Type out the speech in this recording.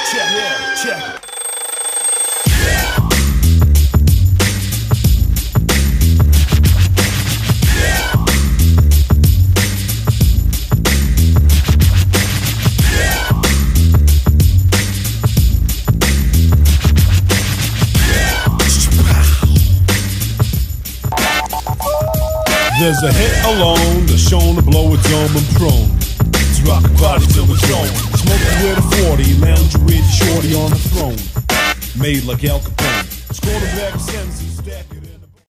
Check. There's a hit alone that's shown to blow a dome and prone. It's rockin' body till it's on. Smoking with a 40, lounging with shorty on the throne. Made like Al Capone. Scored a bag of sentences, stack it.